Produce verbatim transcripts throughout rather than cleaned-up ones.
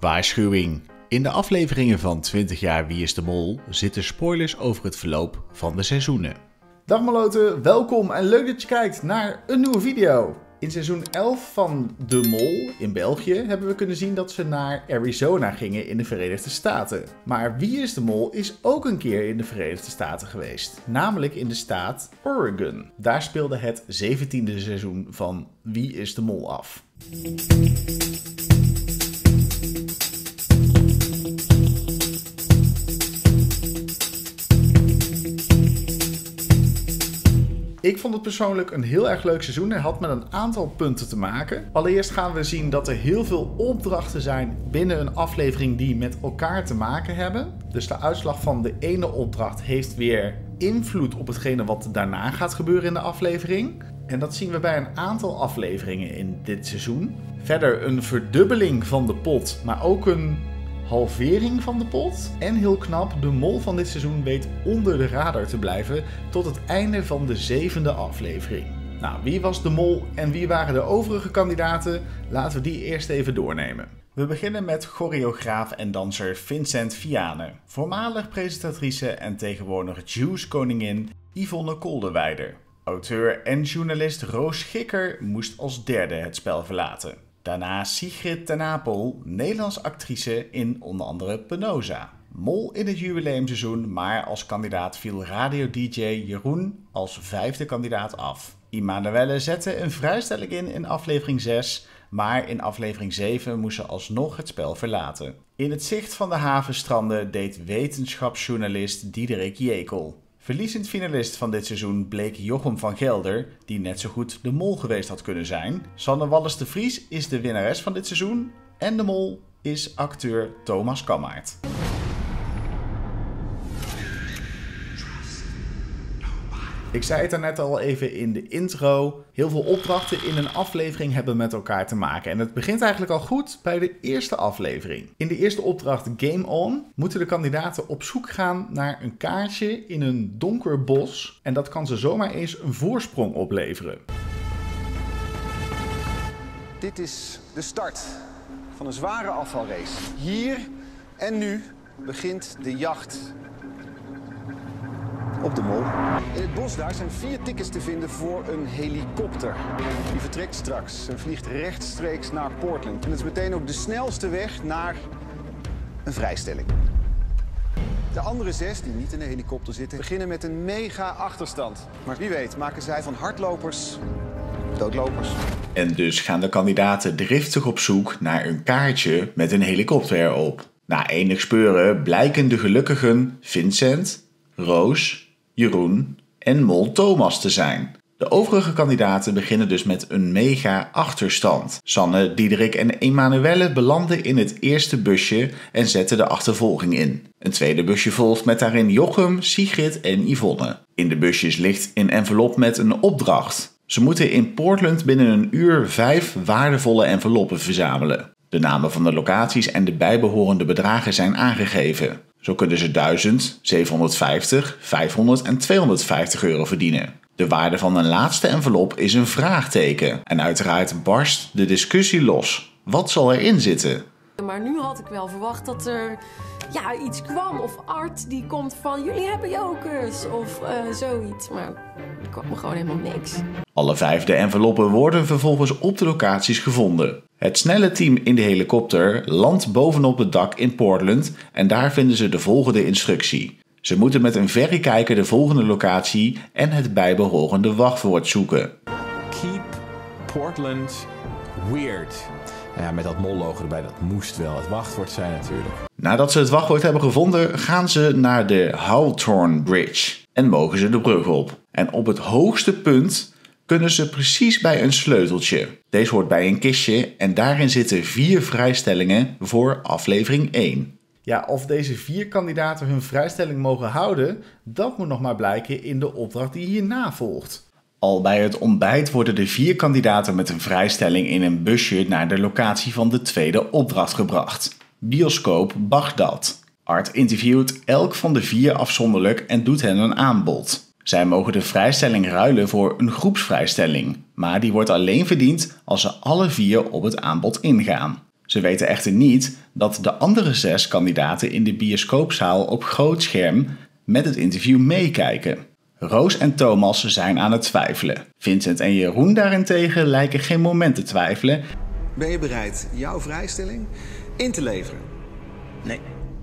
Waarschuwing. In de afleveringen van twintig jaar Wie is de Mol zitten spoilers over het verloop van de seizoenen. Dag Maloten, welkom en leuk dat je kijkt naar een nieuwe video. In seizoen elf van De Mol in België hebben we kunnen zien dat ze naar Arizona gingen in de Verenigde Staten. Maar Wie is de Mol is ook een keer in de Verenigde Staten geweest, namelijk in de staat Oregon. Daar speelde het zeventiende seizoen van Wie is de Mol af. Ik vond het persoonlijk een heel erg leuk seizoen en had met een aantal punten te maken. Allereerst gaan we zien dat er heel veel opdrachten zijn binnen een aflevering die met elkaar te maken hebben. Dus de uitslag van de ene opdracht heeft weer invloed op hetgene wat daarna gaat gebeuren in de aflevering. En dat zien we bij een aantal afleveringen in dit seizoen. Verder een verdubbeling van de pot, maar ook een halvering van de pot. En heel knap, de mol van dit seizoen weet onder de radar te blijven tot het einde van de zevende aflevering. Nou, wie was de mol en wie waren de overige kandidaten? Laten we die eerst even doornemen. We beginnen met choreograaf en danser Vincent Vianen, voormalig presentatrice en tegenwoordig Juice-koningin Yvonne Kolderweijer. Auteur en journalist Roos Schikker moest als derde het spel verlaten. Daarna Sigrid ten Apel, Nederlands actrice in onder andere Penosa. Mol in het jubileumseizoen, maar als kandidaat viel radio-D J Jeroen als vijfde kandidaat af. Immanuelle zette een vrijstelling in in aflevering zes, maar in aflevering zeven moest ze alsnog het spel verlaten. In het zicht van de havenstranden deed wetenschapsjournalist Diederik Jekel. Verliezend finalist van dit seizoen bleek Jochem van Gelder, die net zo goed de mol geweest had kunnen zijn. Sanne Wallis de Vries is de winnares van dit seizoen en de mol is acteur Thomas Kammaert. Ik zei het daarnet al even in de intro. Heel veel opdrachten in een aflevering hebben met elkaar te maken. En het begint eigenlijk al goed bij de eerste aflevering. In de eerste opdracht Game On moeten de kandidaten op zoek gaan naar een kaartje in een donker bos. En dat kan ze zomaar eens een voorsprong opleveren. Dit is de start van een zware afvalrace. Hier en nu begint de jacht op de mol. In het bos daar zijn vier tickets te vinden voor een helikopter. Die vertrekt straks en vliegt rechtstreeks naar Portland. En het is meteen ook de snelste weg naar een vrijstelling. De andere zes, die niet in de helikopter zitten, beginnen met een mega achterstand. Maar wie weet maken zij van hardlopers doodlopers. En dus gaan de kandidaten driftig op zoek naar een kaartje met een helikopter erop. Na enig speuren blijken de gelukkigen Vincent, Roos, Jeroen en mol Thomas te zijn. De overige kandidaten beginnen dus met een mega achterstand. Sanne, Diederik en Emmanuelle belanden in het eerste busje en zetten de achtervolging in. Een tweede busje volgt met daarin Jochem, Sigrid en Yvonne. In de busjes ligt een envelop met een opdracht. Ze moeten in Portland binnen een uur vijf waardevolle enveloppen verzamelen. De namen van de locaties en de bijbehorende bedragen zijn aangegeven. Zo kunnen ze duizend, zevenhonderdvijftig, vijfhonderd en tweehonderdvijftig euro verdienen. De waarde van een laatste envelop is een vraagteken. En uiteraard barst de discussie los. Wat zal erin zitten? Maar nu had ik wel verwacht dat er ja, iets kwam. Of Art die komt van jullie hebben jokers. Of uh, zoiets. Maar er kwam gewoon helemaal niks. Alle vijf de enveloppen worden vervolgens op de locaties gevonden. Het snelle team in de helikopter landt bovenop het dak in Portland en daar vinden ze de volgende instructie. Ze moeten met een verrekijker de volgende locatie en het bijbehorende wachtwoord zoeken. Keep Portland weird. Ja, met dat mol-logo erbij, dat moest wel het wachtwoord zijn natuurlijk. Nadat ze het wachtwoord hebben gevonden, gaan ze naar de Hawthorne Bridge en mogen ze de brug op. En op het hoogste punt kunnen ze precies bij een sleuteltje. Deze hoort bij een kistje en daarin zitten vier vrijstellingen voor aflevering één. Ja, of deze vier kandidaten hun vrijstelling mogen houden, dat moet nog maar blijken in de opdracht die hierna volgt. Al bij het ontbijt worden de vier kandidaten met een vrijstelling in een busje naar de locatie van de tweede opdracht gebracht. Bioscoop Bagdad. Art interviewt elk van de vier afzonderlijk en doet hen een aanbod. Zij mogen de vrijstelling ruilen voor een groepsvrijstelling, maar die wordt alleen verdiend als ze alle vier op het aanbod ingaan. Ze weten echter niet dat de andere zes kandidaten in de bioscoopzaal op groot scherm met het interview meekijken. Roos en Thomas zijn aan het twijfelen. Vincent en Jeroen daarentegen lijken geen moment te twijfelen. Ben je bereid jouw vrijstelling in te leveren? Nee.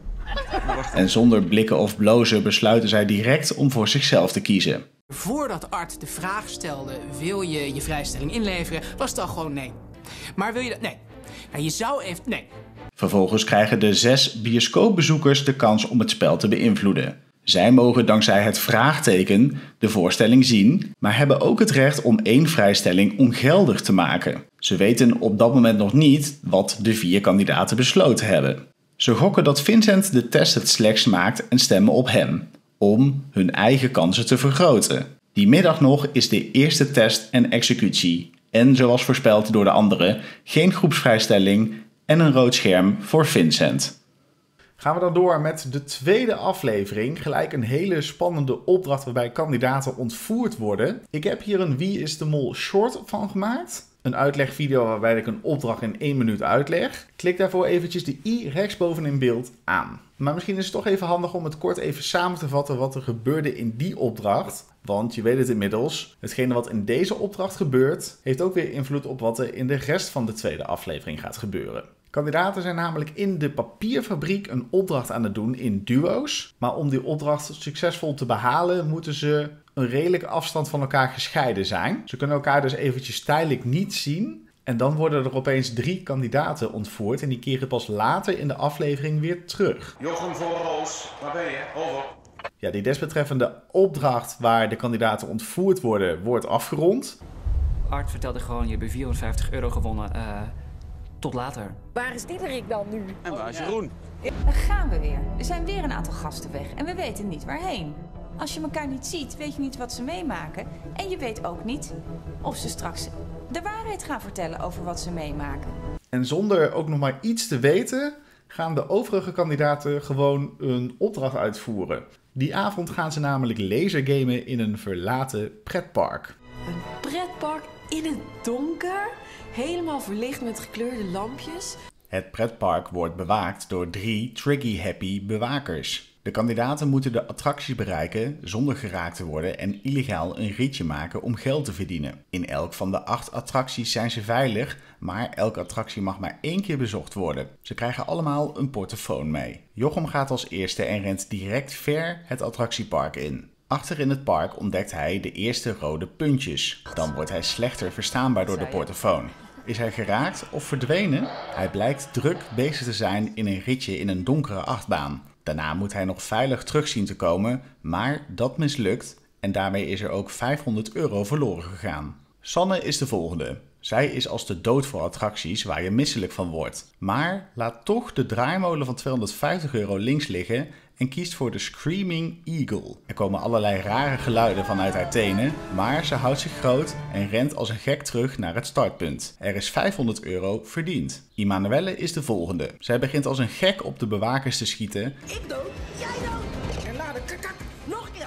En zonder blikken of blozen besluiten zij direct om voor zichzelf te kiezen. Voordat Art de vraag stelde, wil je je vrijstelling inleveren, was het al gewoon nee. Maar wil je dat? Nee. Nou, je zou even... Nee. Vervolgens krijgen de zes bioscoopbezoekers de kans om het spel te beïnvloeden. Zij mogen dankzij het vraagteken de voorstelling zien, maar hebben ook het recht om één vrijstelling ongeldig te maken. Ze weten op dat moment nog niet wat de vier kandidaten besloten hebben. Ze gokken dat Vincent de test het slechtst maakt en stemmen op hem, om hun eigen kansen te vergroten. Die middag nog is de eerste test en executie. En zoals voorspeld door de anderen, geen groepsvrijstelling en een rood scherm voor Vincent. Gaan we dan door met de tweede aflevering. Gelijk een hele spannende opdracht waarbij kandidaten ontvoerd worden. Ik heb hier een Wie is de Mol short van gemaakt. Een uitlegvideo waarbij ik een opdracht in één minuut uitleg. Klik daarvoor eventjes de i rechtsboven in beeld aan. Maar misschien is het toch even handig om het kort even samen te vatten wat er gebeurde in die opdracht. Want je weet het inmiddels, hetgene wat in deze opdracht gebeurt, heeft ook weer invloed op wat er in de rest van de tweede aflevering gaat gebeuren. Kandidaten zijn namelijk in de papierfabriek een opdracht aan het doen in duo's. Maar om die opdracht succesvol te behalen moeten ze een redelijke afstand van elkaar gescheiden zijn. Ze kunnen elkaar dus eventjes tijdelijk niet zien. En dan worden er opeens drie kandidaten ontvoerd en die keren pas later in de aflevering weer terug. Jochem voor Roos, waar ben je? Over. Ja, die desbetreffende opdracht waar de kandidaten ontvoerd worden, wordt afgerond. Art vertelde gewoon, je hebt vierhonderdvijftig euro gewonnen. Uh, tot later. Waar is Diederik dan nu? En waar is Jeroen? Daar gaan we weer. Er zijn weer een aantal gasten weg en we weten niet waarheen. Als je elkaar niet ziet, weet je niet wat ze meemaken. En je weet ook niet of ze straks de waarheid gaan vertellen over wat ze meemaken. En zonder ook nog maar iets te weten, gaan de overige kandidaten gewoon een opdracht uitvoeren. Die avond gaan ze namelijk lasergamen in een verlaten pretpark. Een pretpark in het donker, helemaal verlicht met gekleurde lampjes. Het pretpark wordt bewaakt door drie triggy-happy bewakers. De kandidaten moeten de attracties bereiken zonder geraakt te worden en illegaal een ritje maken om geld te verdienen. In elk van de acht attracties zijn ze veilig, maar elke attractie mag maar één keer bezocht worden. Ze krijgen allemaal een portofoon mee. Jochem gaat als eerste en rent direct ver het attractiepark in. Achter in het park ontdekt hij de eerste rode puntjes. Dan wordt hij slechter verstaanbaar door de portofoon. Is hij geraakt of verdwenen? Hij blijkt druk bezig te zijn in een ritje in een donkere achtbaan. Daarna moet hij nog veilig terug zien te komen, maar dat mislukt en daarmee is er ook vijfhonderd euro verloren gegaan. Sanne is de volgende. Zij is als de dood voor attracties waar je misselijk van wordt. Maar laat toch de draaimolen van tweehonderdvijftig euro links liggen en kiest voor de Screaming Eagle. Er komen allerlei rare geluiden vanuit haar tenen, maar ze houdt zich groot en rent als een gek terug naar het startpunt. Er is vijfhonderd euro verdiend. Immanuelle is de volgende. Zij begint als een gek op de bewakers te schieten. Ik dood, jij dood. En later, kakak, nog een keer.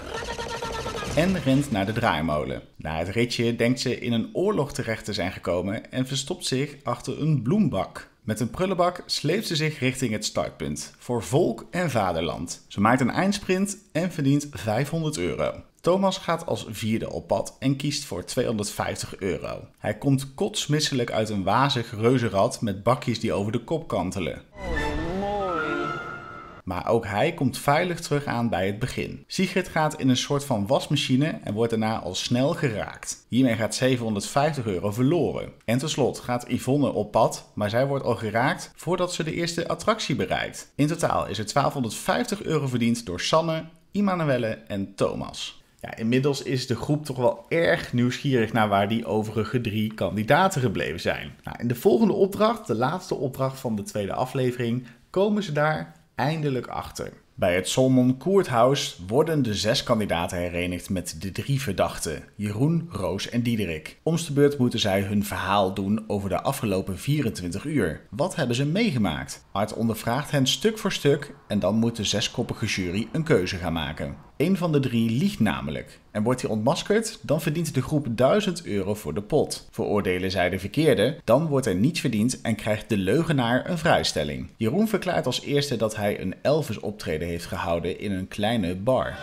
En rent naar de draaimolen. Na het ritje denkt ze in een oorlog terecht te zijn gekomen en verstopt zich achter een bloembak. Met een prullenbak sleept ze zich richting het startpunt, voor volk en vaderland. Ze maakt een eindsprint en verdient vijfhonderd euro. Thomas gaat als vierde op pad en kiest voor tweehonderdvijftig euro. Hij komt kotsmisselijk uit een wazig reuzenrad met bakjes die over de kop kantelen. Maar ook hij komt veilig terug aan bij het begin. Sigrid gaat in een soort van wasmachine en wordt daarna al snel geraakt. Hiermee gaat zevenhonderdvijftig euro verloren. En tenslotte gaat Yvonne op pad, maar zij wordt al geraakt voordat ze de eerste attractie bereikt. In totaal is er twaalfhonderdvijftig euro verdiend door Sanne, Immanuelle en Thomas. Ja, inmiddels is de groep toch wel erg nieuwsgierig naar waar die overige drie kandidaten gebleven zijn. Nou, in de volgende opdracht, de laatste opdracht van de tweede aflevering, komen ze daar eindelijk achter. Bij het Solomon Courthouse worden de zes kandidaten herenigd met de drie verdachten, Jeroen, Roos en Diederik. Om's de beurt moeten zij hun verhaal doen over de afgelopen vierentwintig uur. Wat hebben ze meegemaakt? Art ondervraagt hen stuk voor stuk en dan moet de zeskoppige jury een keuze gaan maken. Eén van de drie liegt namelijk. En wordt hij ontmaskerd, dan verdient de groep duizend euro voor de pot. Veroordelen zij de verkeerde, dan wordt er niets verdiend en krijgt de leugenaar een vrijstelling. Jeroen verklaart als eerste dat hij een Elvis optreden heeft gehouden in een kleine bar.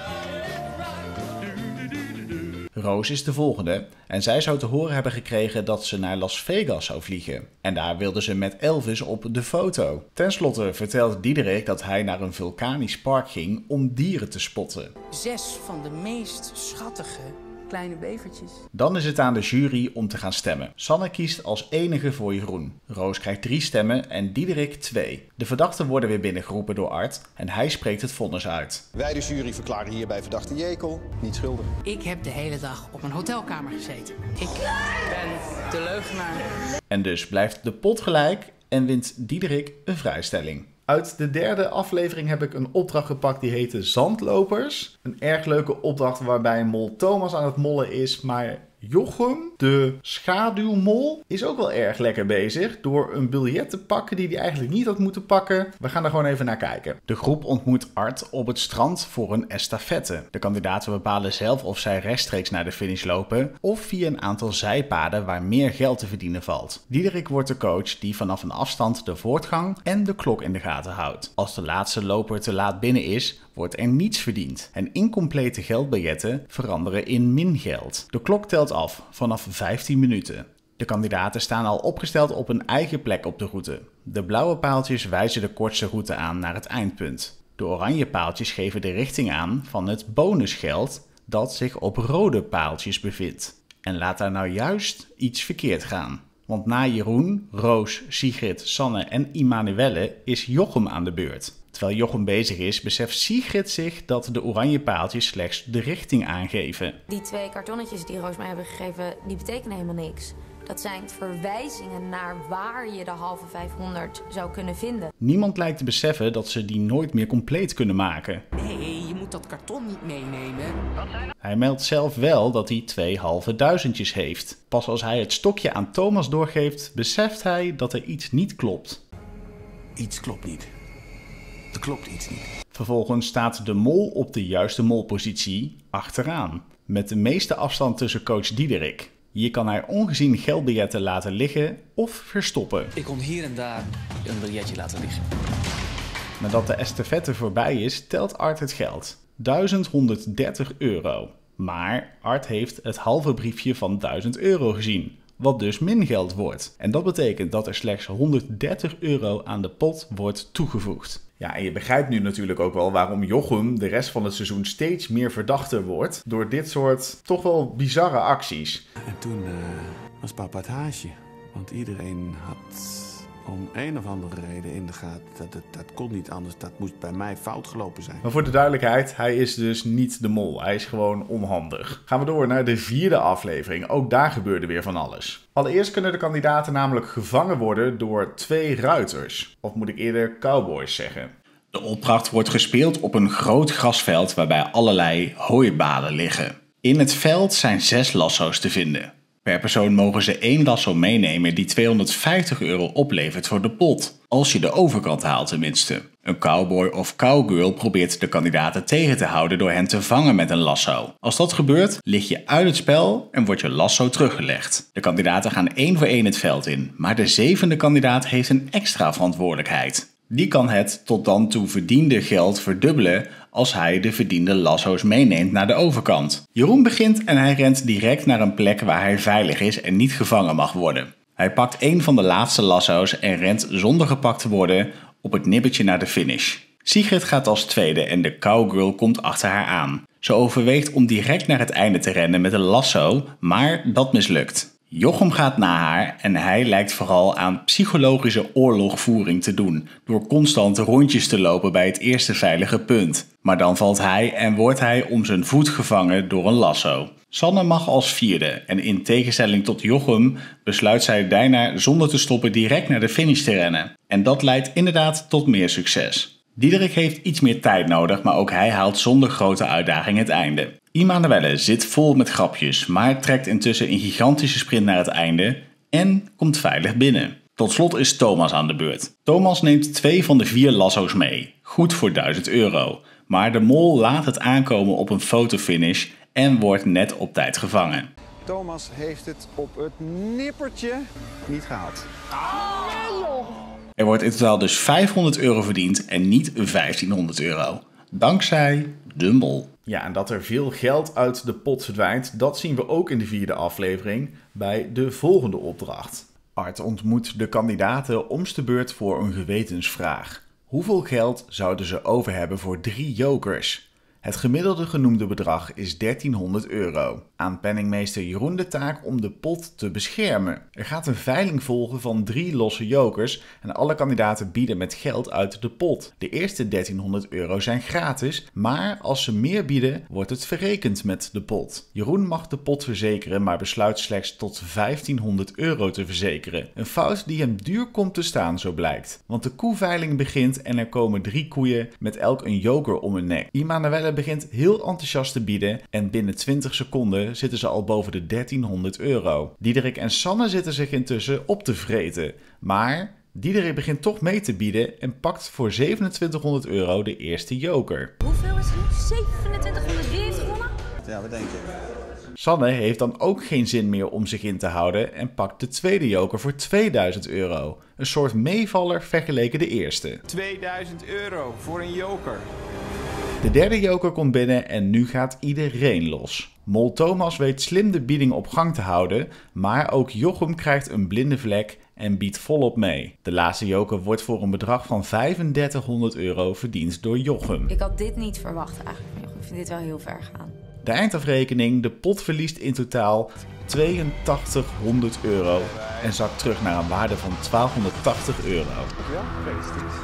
Roos is de volgende en zij zou te horen hebben gekregen dat ze naar Las Vegas zou vliegen. En daar wilde ze met Elvis op de foto. Ten slotte vertelt Diederik dat hij naar een vulkanisch park ging om dieren te spotten. Zes van de meest schattige kleine bevertjes. Dan is het aan de jury om te gaan stemmen. Sanne kiest als enige voor Jeroen. Roos krijgt drie stemmen en Diederik twee. De verdachten worden weer binnengeroepen door Art en hij spreekt het vonnis uit. Wij de jury verklaren hierbij verdachte Jekel niet schuldig. Ik heb de hele dag op een hotelkamer gezeten. Ik ben de leugenaar. En dus blijft de pot gelijk en wint Diederik een vrijstelling. Uit de derde aflevering heb ik een opdracht gepakt die heette Zandlopers. Een erg leuke opdracht waarbij mol Thomas aan het mollen is, maar Jochem, de schaduwmol, is ook wel erg lekker bezig door een biljet te pakken die hij eigenlijk niet had moeten pakken. We gaan er gewoon even naar kijken. De groep ontmoet Art op het strand voor een estafette. De kandidaten bepalen zelf of zij rechtstreeks naar de finish lopen of via een aantal zijpaden waar meer geld te verdienen valt. Diederik wordt de coach die vanaf een afstand de voortgang en de klok in de gaten houdt. Als de laatste loper te laat binnen is, wordt er niets verdiend en incomplete geldbiljetten veranderen in min geld. De klok telt af vanaf vijftien minuten. De kandidaten staan al opgesteld op een eigen plek op de route. De blauwe paaltjes wijzen de kortste route aan naar het eindpunt. De oranje paaltjes geven de richting aan van het bonusgeld dat zich op rode paaltjes bevindt. En laat daar nou juist iets verkeerd gaan. Want na Jeroen, Roos, Sigrid, Sanne en Immanuelle is Jochem aan de beurt. Terwijl Jochem bezig is, beseft Sigrid zich dat de oranje paaltjes slechts de richting aangeven. Die twee kartonnetjes die Roos mij hebben gegeven, die betekenen helemaal niks. Dat zijn verwijzingen naar waar je de halve vijfhonderd zou kunnen vinden. Niemand lijkt te beseffen dat ze die nooit meer compleet kunnen maken. Nee, je moet dat karton niet meenemen. Hij meldt zelf wel dat hij twee halve duizendjes heeft. Pas als hij het stokje aan Thomas doorgeeft, beseft hij dat er iets niet klopt. Iets klopt niet. Er klopt iets niet. Vervolgens staat de mol op de juiste molpositie achteraan. Met de meeste afstand tussen coach Diederik. Hier kan hij ongezien geldbiljetten laten liggen of verstoppen. Ik kon hier en daar een biljetje laten liggen. Nadat de estafette voorbij is, telt Art het geld. duizend honderddertig euro. Maar Art heeft het halve briefje van duizend euro gezien. Wat dus min geld wordt. En dat betekent dat er slechts honderddertig euro aan de pot wordt toegevoegd. Ja, en je begrijpt nu natuurlijk ook wel waarom Jochem de rest van het seizoen steeds meer verdachter wordt door dit soort toch wel bizarre acties. En toen uh, was papa het haasje. Want iedereen had om een of andere reden in de gaten. Dat, dat, dat kon niet anders. Dat moest bij mij fout gelopen zijn. Maar voor de duidelijkheid, hij is dus niet de mol. Hij is gewoon onhandig. Gaan we door naar de vierde aflevering. Ook daar gebeurde weer van alles. Allereerst kunnen de kandidaten namelijk gevangen worden door twee ruiters. Of moet ik eerder cowboys zeggen. De opdracht wordt gespeeld op een groot grasveld waarbij allerlei hooibaden liggen. In het veld zijn zes lasso's te vinden. Per persoon mogen ze één lasso meenemen die tweehonderdvijftig euro oplevert voor de pot. Als je de overkant haalt tenminste. Een cowboy of cowgirl probeert de kandidaten tegen te houden door hen te vangen met een lasso. Als dat gebeurt, lig je uit het spel en wordt je lasso teruggelegd. De kandidaten gaan één voor één het veld in, maar de zevende kandidaat heeft een extra verantwoordelijkheid. Die kan het tot dan toe verdiende geld verdubbelen als hij de verdiende lasso's meeneemt naar de overkant. Jeroen begint en hij rent direct naar een plek waar hij veilig is en niet gevangen mag worden. Hij pakt een van de laatste lasso's en rent zonder gepakt te worden op het nippertje naar de finish. Sigrid gaat als tweede en de cowgirl komt achter haar aan. Ze overweegt om direct naar het einde te rennen met een lasso, maar dat mislukt. Jochem gaat na haar en hij lijkt vooral aan psychologische oorlogvoering te doen door constant rondjes te lopen bij het eerste veilige punt. Maar dan valt hij en wordt hij om zijn voet gevangen door een lasso. Sanne mag als vierde en in tegenstelling tot Jochem besluit zij daarna zonder te stoppen direct naar de finish te rennen. En dat leidt inderdaad tot meer succes. Diederik heeft iets meer tijd nodig, maar ook hij haalt zonder grote uitdaging het einde. Immanuelle zit vol met grapjes, maar trekt intussen een gigantische sprint naar het einde en komt veilig binnen. Tot slot is Thomas aan de beurt. Thomas neemt twee van de vier lasso's mee, goed voor duizend euro. Maar de mol laat het aankomen op een fotofinish en wordt net op tijd gevangen. Thomas heeft het op het nippertje niet gehaald. Er wordt in totaal dus vijfhonderd euro verdiend en niet vijftienhonderd euro. Dankzij de mol. Ja, en dat er veel geld uit de pot verdwijnt, dat zien we ook in de vierde aflevering bij de volgende opdracht. Art ontmoet de kandidaten om's de beurt voor een gewetensvraag. Hoeveel geld zouden ze over hebben voor drie jokers? Het gemiddelde genoemde bedrag is dertienhonderd euro. Aan penningmeester Jeroen de taak om de pot te beschermen. Er gaat een veiling volgen van drie losse jokers en alle kandidaten bieden met geld uit de pot. De eerste dertienhonderd euro zijn gratis, maar als ze meer bieden, wordt het verrekend met de pot. Jeroen mag de pot verzekeren, maar besluit slechts tot vijftienhonderd euro te verzekeren. Een fout die hem duur komt te staan, zo blijkt. Want de koeveiling begint en er komen drie koeien met elk een joker om hun nek. Immanuelle begint heel enthousiast te bieden en binnen twintig seconden zitten ze al boven de dertienhonderd euro. Diederik en Sanne zitten zich intussen op te vreten. Maar Diederik begint toch mee te bieden en pakt voor zevenentwintighonderd euro de eerste joker. Hoeveel is het nu? zevenentwintighonderd? Wie heeft gewonnen? Ja, wat denk je? Sanne heeft dan ook geen zin meer om zich in te houden en pakt de tweede joker voor tweeduizend euro. Een soort meevaller vergeleken de eerste. tweeduizend euro voor een joker. De derde joker komt binnen en nu gaat iedereen los. Mol Thomas weet slim de bieding op gang te houden, maar ook Jochem krijgt een blinde vlek en biedt volop mee. De laatste joker wordt voor een bedrag van vijfendertighonderd euro verdiend door Jochem. Ik had dit niet verwacht eigenlijk van Jochem. Ik vind dit wel heel ver gaan. De eindafrekening, de pot verliest in totaal tweeëntachtighonderd euro en zakt terug naar een waarde van twaalfhonderdtachtig euro. Ja, gefeliciteerd.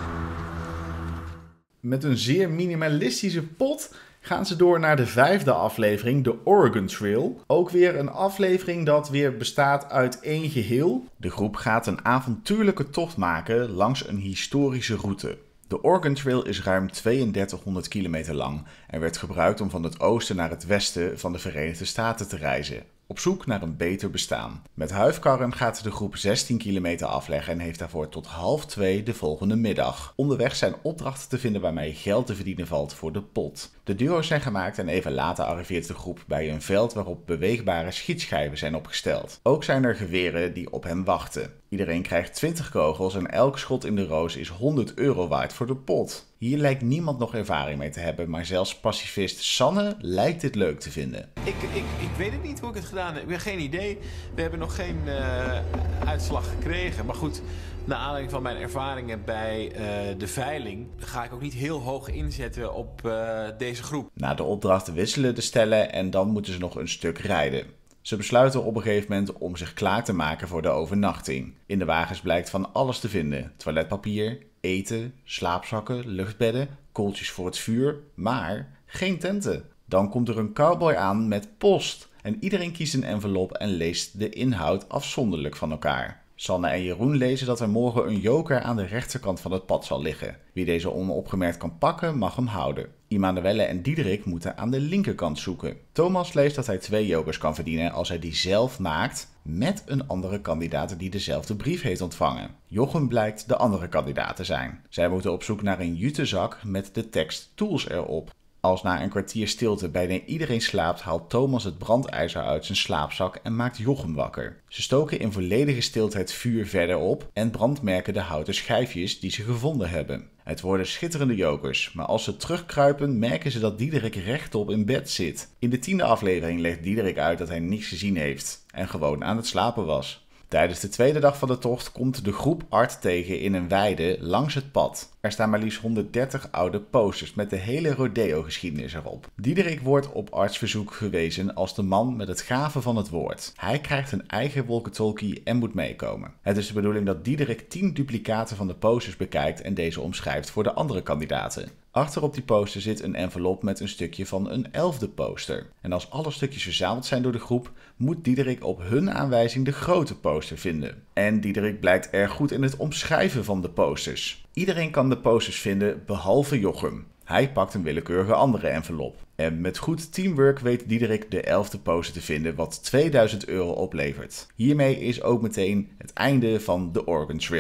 Met een zeer minimalistische pot gaan ze door naar de vijfde aflevering, de Oregon Trail. Ook weer een aflevering dat weer bestaat uit één geheel. De groep gaat een avontuurlijke tocht maken langs een historische route. De Oregon Trail is ruim tweeëndertighonderd kilometer lang en werd gebruikt om van het oosten naar het westen van de Verenigde Staten te reizen. Op zoek naar een beter bestaan. Met huifkarren gaat de groep zestien kilometer afleggen en heeft daarvoor tot half twee de volgende middag. Onderweg zijn opdrachten te vinden waarmee geld te verdienen valt voor de pot. De duo's zijn gemaakt en even later arriveert de groep bij een veld waarop beweegbare schietschijven zijn opgesteld. Ook zijn er geweren die op hen wachten. Iedereen krijgt twintig kogels en elk schot in de roos is honderd euro waard voor de pot. Hier lijkt niemand nog ervaring mee te hebben, maar zelfs pacifist Sanne lijkt dit leuk te vinden. Ik, ik, ik weet het niet hoe ik het gedaan heb. Ik heb geen idee. We hebben nog geen uh, uitslag gekregen. Maar goed, naar aanleiding van mijn ervaringen bij uh, de veiling ga ik ook niet heel hoog inzetten op uh, deze groep. Na de opdrachten wisselen de stellen en dan moeten ze nog een stuk rijden. Ze besluiten op een gegeven moment om zich klaar te maken voor de overnachting. In de wagens blijkt van alles te vinden. Toiletpapier, eten, slaapzakken, luchtbedden, kooltjes voor het vuur, maar geen tenten. Dan komt er een cowboy aan met post en iedereen kiest een envelop en leest de inhoud afzonderlijk van elkaar. Sanne en Jeroen lezen dat er morgen een joker aan de rechterkant van het pad zal liggen. Wie deze onopgemerkt kan pakken, mag hem houden. Immanuelle en Diederik moeten aan de linkerkant zoeken. Thomas leest dat hij twee jokers kan verdienen als hij die zelf maakt met een andere kandidaat die dezelfde brief heeft ontvangen. Jochem blijkt de andere kandidaat te zijn. Zij moeten op zoek naar een jutezak met de tekst Tools erop. Als na een kwartier stilte bijna iedereen slaapt, haalt Thomas het brandijzer uit zijn slaapzak en maakt Jochem wakker. Ze stoken in volledige stilte het vuur verder op en brandmerken de houten schijfjes die ze gevonden hebben. Het worden schitterende jokers, maar als ze terugkruipen merken ze dat Diederik rechtop in bed zit. In de tiende aflevering legt Diederik uit dat hij niks gezien heeft en gewoon aan het slapen was. Tijdens de tweede dag van de tocht komt de groep Art tegen in een weide langs het pad. Er staan maar liefst honderddertig oude posters met de hele rodeo-geschiedenis erop. Diederik wordt op Arts verzoek gewezen als de man met het gaven van het woord. Hij krijgt een eigen walkie-talkie en moet meekomen. Het is de bedoeling dat Diederik tien duplicaten van de posters bekijkt en deze omschrijft voor de andere kandidaten. Achter op die poster zit een envelop met een stukje van een elfde poster. En als alle stukjes verzameld zijn door de groep, moet Diederik op hun aanwijzing de grote poster vinden. En Diederik blijkt erg goed in het omschrijven van de posters. Iedereen kan de posters vinden, behalve Jochem. Hij pakt een willekeurige andere envelop. En met goed teamwork weet Diederik de elfde poster te vinden, wat tweeduizend euro oplevert. Hiermee is ook meteen het einde van de Oregon Trail.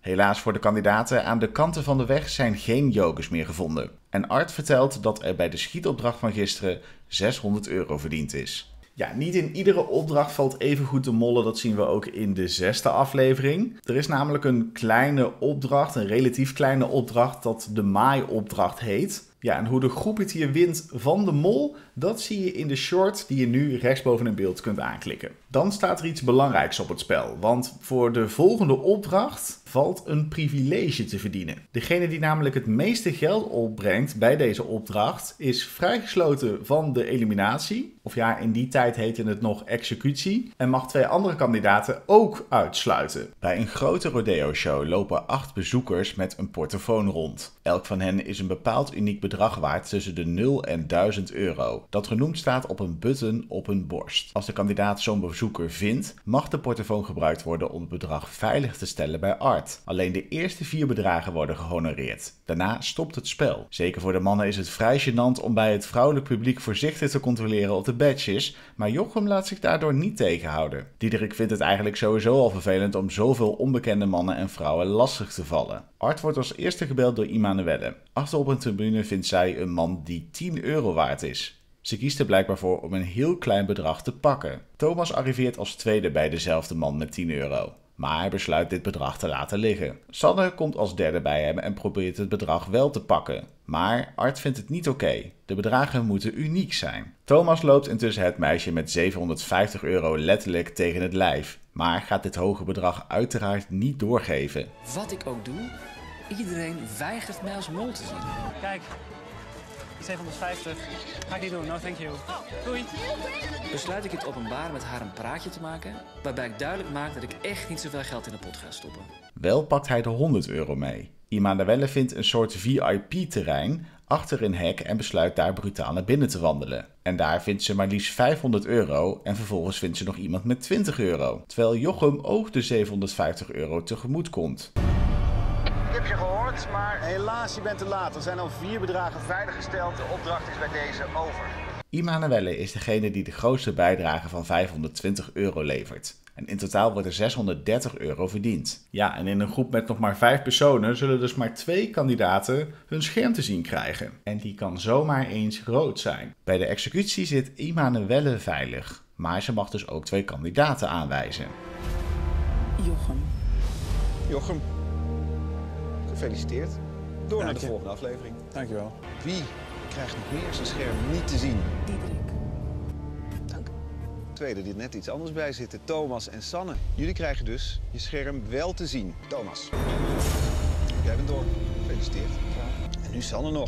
Helaas voor de kandidaten, aan de kanten van de weg zijn geen jokers meer gevonden. En Art vertelt dat er bij de schietopdracht van gisteren zeshonderd euro verdiend is. Ja, niet in iedere opdracht valt even goed te mollen, dat zien we ook in de zesde aflevering. Er is namelijk een kleine opdracht, een relatief kleine opdracht, dat de maai-opdracht heet. Ja, en hoe de groep het hier wint van de mol, dat zie je in de short die je nu rechtsboven in beeld kunt aanklikken. Dan staat er iets belangrijks op het spel, want voor de volgende opdracht valt een privilege te verdienen. Degene die namelijk het meeste geld opbrengt bij deze opdracht is vrijgesloten van de eliminatie. Of ja, in die tijd heette het nog executie. En mag twee andere kandidaten ook uitsluiten. Bij een grote rodeo-show lopen acht bezoekers met een portofoon rond. Elk van hen is een bepaald uniek bedrag waard tussen de nul en duizend euro. Dat genoemd staat op een button op hun borst. Als de kandidaat zo'n bezoeker vindt, mag de portofoon gebruikt worden om het bedrag veilig te stellen bij Art. Alleen de eerste vier bedragen worden gehonoreerd. Daarna stopt het spel. Zeker voor de mannen is het vrij gênant om bij het vrouwelijk publiek voorzichtig te controleren op de badges, maar Jochem laat zich daardoor niet tegenhouden. Diederik vindt het eigenlijk sowieso al vervelend om zoveel onbekende mannen en vrouwen lastig te vallen. Art wordt als eerste gebeld door Immanuelle. Achter op een tribune vindt zij een man die tien euro waard is. Ze kiest er blijkbaar voor om een heel klein bedrag te pakken. Thomas arriveert als tweede bij dezelfde man met tien euro. Maar hij besluit dit bedrag te laten liggen. Sanne komt als derde bij hem en probeert het bedrag wel te pakken. Maar Art vindt het niet oké. Okay. De bedragen moeten uniek zijn. Thomas loopt intussen het meisje met zevenhonderdvijftig euro letterlijk tegen het lijf. Maar gaat dit hoge bedrag uiteraard niet doorgeven. Wat ik ook doe, iedereen weigert mij als mol te zien. Kijk, zevenhonderdvijftig. Ga ik niet doen, no thank you. Doei. Besluit ik het openbaar met haar een praatje te maken, waarbij ik duidelijk maak dat ik echt niet zoveel geld in de pot ga stoppen. Wel pakt hij de honderd euro mee. Immanuelle vindt een soort V I P-terrein achter een hek en besluit daar brutaal naar binnen te wandelen. En daar vindt ze maar liefst vijfhonderd euro en vervolgens vindt ze nog iemand met twintig euro. Terwijl Jochem ook de zevenhonderdvijftig euro tegemoet komt. Ik heb je gehoord, maar helaas, je bent te laat. Er zijn al vier bedragen veiliggesteld. De opdracht is bij deze over. Immanuelle is degene die de grootste bijdrage van vijfhonderdtwintig euro levert. En in totaal wordt er zeshonderddertig euro verdiend. Ja, en in een groep met nog maar vijf personen zullen dus maar twee kandidaten hun scherm te zien krijgen. En die kan zomaar eens rood zijn. Bij de executie zit Immanuelle veilig. Maar ze mag dus ook twee kandidaten aanwijzen. Jochem. Jochem. Gefeliciteerd. Door Dank naar de je. volgende aflevering. Dankjewel. Wie krijgt nog meer zijn scherm niet te zien? Diederik. Dank. Tweede die er net iets anders bij zitten, Thomas en Sanne. Jullie krijgen dus je scherm wel te zien. Thomas. Jij bent door. Gefeliciteerd. En nu Sanne nog.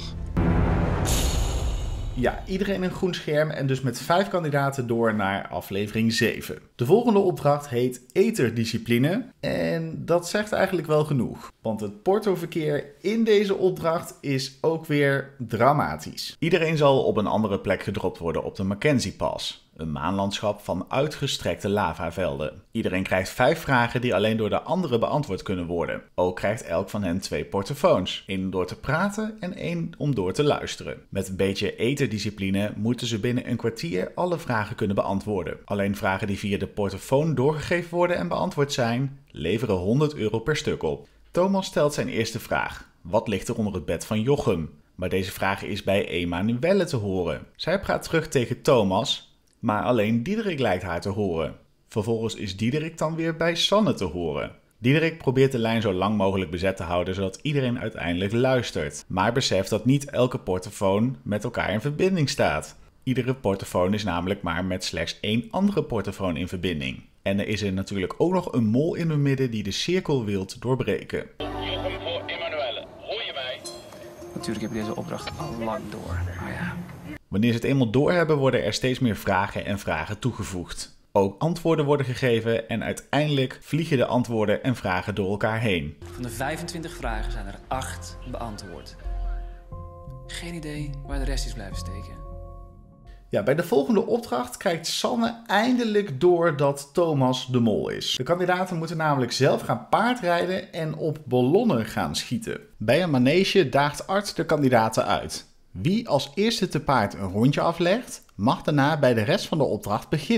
Ja, iedereen een groen scherm en dus met vijf kandidaten door naar aflevering zeven. De volgende opdracht heet eterdiscipline en dat zegt eigenlijk wel genoeg. Want het portoverkeer in deze opdracht is ook weer dramatisch. Iedereen zal op een andere plek gedropt worden op de Mackenzie Pass. Een maanlandschap van uitgestrekte lavavelden. Iedereen krijgt vijf vragen die alleen door de anderen beantwoord kunnen worden. Ook krijgt elk van hen twee portofoons. Eén om door te praten en één om door te luisteren. Met een beetje eterdiscipline moeten ze binnen een kwartier alle vragen kunnen beantwoorden. Alleen vragen die via de portofoon doorgegeven worden en beantwoord zijn, leveren honderd euro per stuk op. Thomas stelt zijn eerste vraag. Wat ligt er onder het bed van Jochem? Maar deze vraag is bij Immanuelle te horen. Zij praat terug tegen Thomas, maar alleen Diederik lijkt haar te horen. Vervolgens is Diederik dan weer bij Sanne te horen. Diederik probeert de lijn zo lang mogelijk bezet te houden, zodat iedereen uiteindelijk luistert. Maar beseft dat niet elke portofoon met elkaar in verbinding staat. Iedere portofoon is namelijk maar met slechts één andere portofoon in verbinding. En er is er natuurlijk ook nog een mol in het midden die de cirkel wilt doorbreken. Jochem voor Immanuelle. Hoor je mij? Natuurlijk heb je deze opdracht al lang door, maar ja. Wanneer ze het eenmaal doorhebben, worden er steeds meer vragen en vragen toegevoegd. Ook antwoorden worden gegeven en uiteindelijk vliegen de antwoorden en vragen door elkaar heen. Van de vijfentwintig vragen zijn er acht beantwoord. Geen idee waar de rest is blijven steken. Ja, bij de volgende opdracht krijgt Sanne eindelijk door dat Thomas de mol is. De kandidaten moeten namelijk zelf gaan paardrijden en op ballonnen gaan schieten. Bij een manege daagt Art de kandidaten uit. Wie als eerste te paard een rondje aflegt, mag daarna bij de rest van de opdracht beginnen.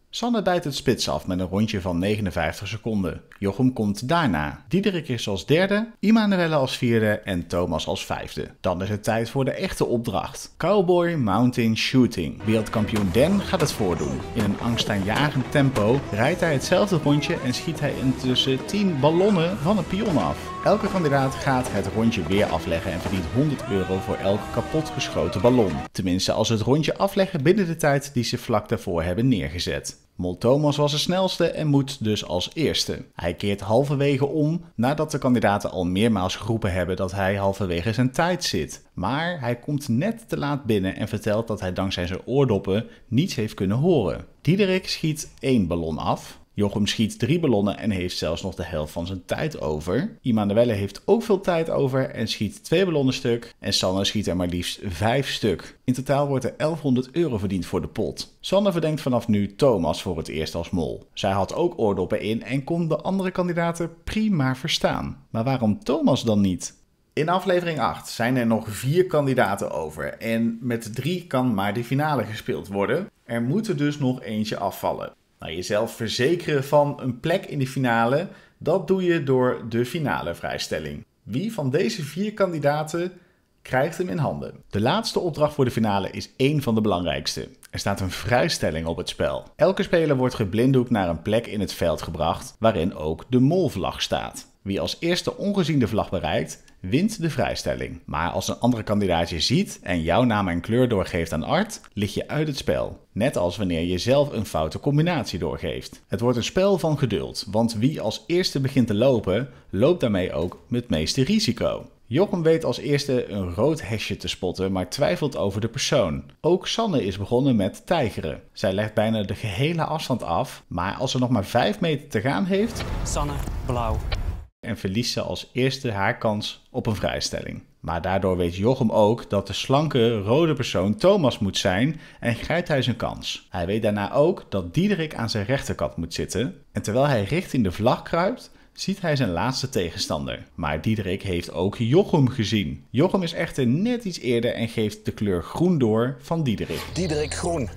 Sanne bijt het spits af met een rondje van negenenvijftig seconden. Jochem komt daarna. Diederik is als derde, Immanuelle als vierde en Thomas als vijfde. Dan is het tijd voor de echte opdracht. Cowboy Mountain Shooting. Wereldkampioen Dan gaat het voordoen. In een angstaanjagend tempo rijdt hij hetzelfde rondje en schiet hij intussen tien ballonnen van een pion af. Elke kandidaat gaat het rondje weer afleggen en verdient honderd euro voor elke kapotgeschoten ballon. Tenminste als ze het rondje afleggen binnen de tijd die ze vlak daarvoor hebben neergezet. Mol Thomas was de snelste en moet dus als eerste. Hij keert halverwege om nadat de kandidaten al meermaals geroepen hebben dat hij halverwege zijn tijd zit. Maar hij komt net te laat binnen en vertelt dat hij dankzij zijn oordoppen niets heeft kunnen horen. Diederik schiet één ballon af. Jochem schiet drie ballonnen en heeft zelfs nog de helft van zijn tijd over. Immanuelle heeft ook veel tijd over en schiet twee ballonnen stuk. En Sanne schiet er maar liefst vijf stuk. In totaal wordt er elfhonderd euro verdiend voor de pot. Sanne verdenkt vanaf nu Thomas voor het eerst als mol. Zij had ook oordoppen in en kon de andere kandidaten prima verstaan. Maar waarom Thomas dan niet? In aflevering acht zijn er nog vier kandidaten over en met drie kan maar de finale gespeeld worden. Er moet er dus nog eentje afvallen. Nou, jezelf verzekeren van een plek in de finale, dat doe je door de finale vrijstelling. Wie van deze vier kandidaten krijgt hem in handen? De laatste opdracht voor de finale is één van de belangrijkste. Er staat een vrijstelling op het spel. Elke speler wordt geblinddoekt naar een plek in het veld gebracht waarin ook de molvlag staat. Wie als eerste ongezien de vlag bereikt, wint de vrijstelling. Maar als een andere kandidaat je ziet en jouw naam en kleur doorgeeft aan Art, lig je uit het spel. Net als wanneer je zelf een foute combinatie doorgeeft. Het wordt een spel van geduld, want wie als eerste begint te lopen, loopt daarmee ook het meeste risico. Jochem weet als eerste een rood hesje te spotten, maar twijfelt over de persoon. Ook Sanne is begonnen met tijgeren. Zij legt bijna de gehele afstand af, maar als ze nog maar vijf meter te gaan heeft, Sanne, blauw. En verliest ze als eerste haar kans op een vrijstelling. Maar daardoor weet Jochem ook dat de slanke rode persoon Thomas moet zijn en grijpt hij zijn kans. Hij weet daarna ook dat Diederik aan zijn rechterkant moet zitten. En terwijl hij richting de vlag kruipt, ziet hij zijn laatste tegenstander. Maar Diederik heeft ook Jochem gezien. Jochem is echter net iets eerder en geeft de kleur groen door van Diederik. Diederik groen.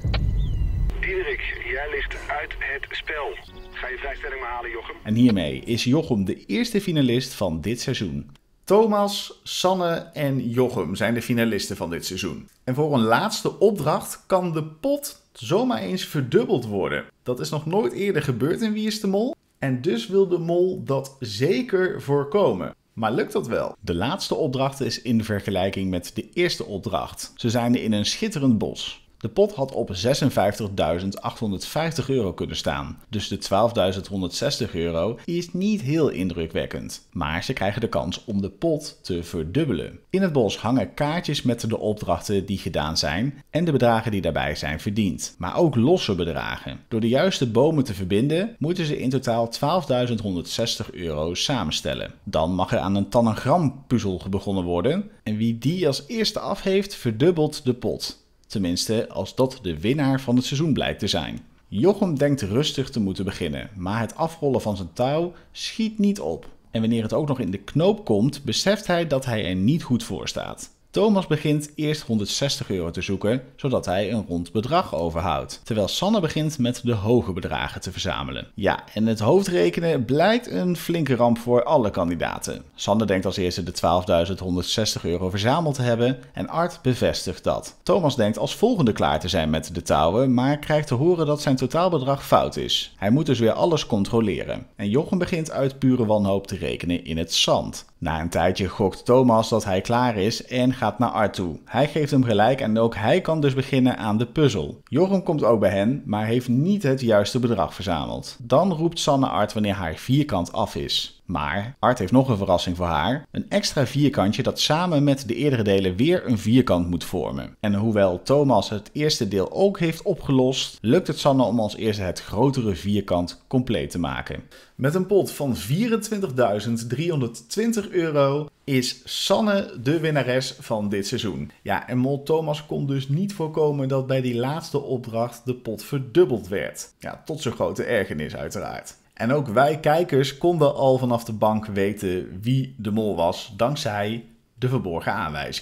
Diederik, jij ligt uit het spel. Ga je vrijstelling maar halen, Jochem. En hiermee is Jochem de eerste finalist van dit seizoen. Thomas, Sanne en Jochem zijn de finalisten van dit seizoen. En voor een laatste opdracht kan de pot zomaar eens verdubbeld worden. Dat is nog nooit eerder gebeurd in Wie is de Mol? En dus wil de mol dat zeker voorkomen. Maar lukt dat wel? De laatste opdracht is in vergelijking met de eerste opdracht. Ze zijn in een schitterend bos. De pot had op zesenvijftigduizend achthonderdvijftig euro kunnen staan. Dus de twaalfduizend honderdzestig euro is niet heel indrukwekkend. Maar ze krijgen de kans om de pot te verdubbelen. In het bos hangen kaartjes met de opdrachten die gedaan zijn en de bedragen die daarbij zijn verdiend. Maar ook losse bedragen. Door de juiste bomen te verbinden moeten ze in totaal twaalfduizend honderdzestig euro samenstellen. Dan mag er aan een tanengram-puzzel begonnen worden. En wie die als eerste af heeft, verdubbelt de pot. Tenminste, als dat de winnaar van het seizoen blijkt te zijn. Jochem denkt rustig te moeten beginnen, maar het afrollen van zijn touw schiet niet op. En wanneer het ook nog in de knoop komt, beseft hij dat hij er niet goed voor staat. Thomas begint eerst honderdzestig euro te zoeken, zodat hij een rond bedrag overhoudt. Terwijl Sanne begint met de hoge bedragen te verzamelen. Ja, en het hoofdrekenen blijkt een flinke ramp voor alle kandidaten. Sanne denkt als eerste de twaalfduizend honderdzestig euro verzameld te hebben en Art bevestigt dat. Thomas denkt als volgende klaar te zijn met de touwen, maar krijgt te horen dat zijn totaalbedrag fout is. Hij moet dus weer alles controleren. En Jochem begint uit pure wanhoop te rekenen in het zand. Na een tijdje gokt Thomas dat hij klaar is en gaat naar Art toe. Hij geeft hem gelijk en ook hij kan dus beginnen aan de puzzel. Jochem komt ook bij hen, maar heeft niet het juiste bedrag verzameld. Dan roept Sanne Art wanneer haar vierkant af is. Maar Art heeft nog een verrassing voor haar. Een extra vierkantje dat samen met de eerdere delen weer een vierkant moet vormen. En hoewel Thomas het eerste deel ook heeft opgelost, lukt het Sanne om als eerste het grotere vierkant compleet te maken. Met een pot van vierentwintigduizend driehonderdtwintig euro is Sanne de winnares van dit seizoen. Ja, en mol Thomas kon dus niet voorkomen dat bij die laatste opdracht de pot verdubbeld werd. Ja, tot zijn grote ergernis uiteraard. En ook wij kijkers konden al vanaf de bank weten wie de mol was, dankzij de verborgen aanwijzingen.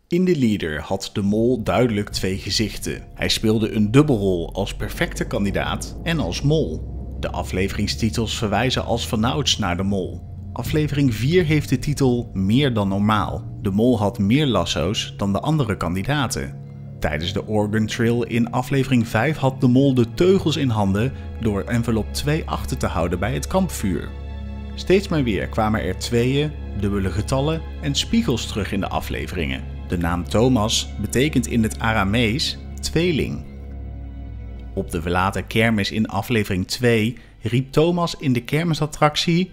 In de leader had de mol duidelijk twee gezichten. Hij speelde een dubbelrol als perfecte kandidaat en als mol. De afleveringstitels verwijzen als vanouds naar de mol. Aflevering vier heeft de titel Meer dan normaal. De mol had meer lasso's dan de andere kandidaten. Tijdens de Oregon Trail in aflevering vijf had de mol de teugels in handen door envelop twee achter te houden bij het kampvuur. Steeds maar weer kwamen er tweeën, dubbele getallen en spiegels terug in de afleveringen. De naam Thomas betekent in het Aramees tweeling. Op de verlaten kermis in aflevering twee riep Thomas in de kermisattractie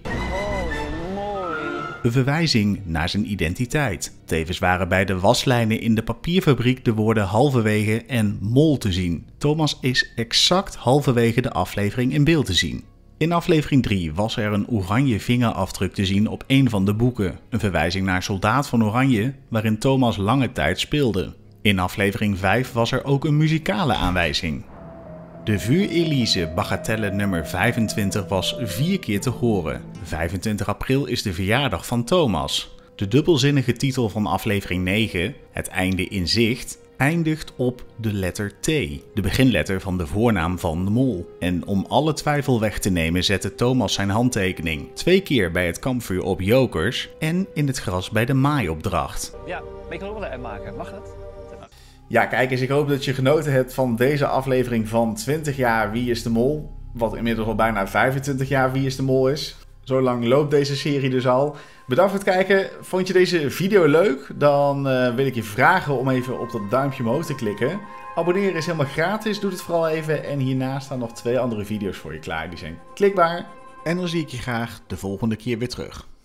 een verwijzing naar zijn identiteit. Tevens waren bij de waslijnen in de papierfabriek de woorden halverwege en mol te zien. Thomas is exact halverwege de aflevering in beeld te zien. In aflevering drie was er een oranje vingerafdruk te zien op een van de boeken. Een verwijzing naar Soldaat van Oranje, waarin Thomas lange tijd speelde. In aflevering vijf was er ook een muzikale aanwijzing. De Vuur-Elise Bagatelle nummer vijfentwintig was vier keer te horen. vijfentwintig april is de verjaardag van Thomas. De dubbelzinnige titel van aflevering negen, Het einde in zicht, eindigt op de letter T, de beginletter van de voornaam van de mol. En om alle twijfel weg te nemen zette Thomas zijn handtekening twee keer bij het kampvuur op Jokers en in het gras bij de maaiopdracht. Ja, maar ik wil ook wel uitmaken. Mag dat? Ja, kijk eens, ik hoop dat je genoten hebt van deze aflevering van twintig jaar Wie is de Mol? Wat inmiddels al bijna vijfentwintig jaar Wie is de Mol is. Zo lang loopt deze serie dus al. Bedankt voor het kijken. Vond je deze video leuk? Dan uh, wil ik je vragen om even op dat duimpje omhoog te klikken. Abonneren is helemaal gratis, doe het vooral even. En hiernaast staan nog twee andere video's voor je klaar. Die zijn klikbaar. En dan zie ik je graag de volgende keer weer terug.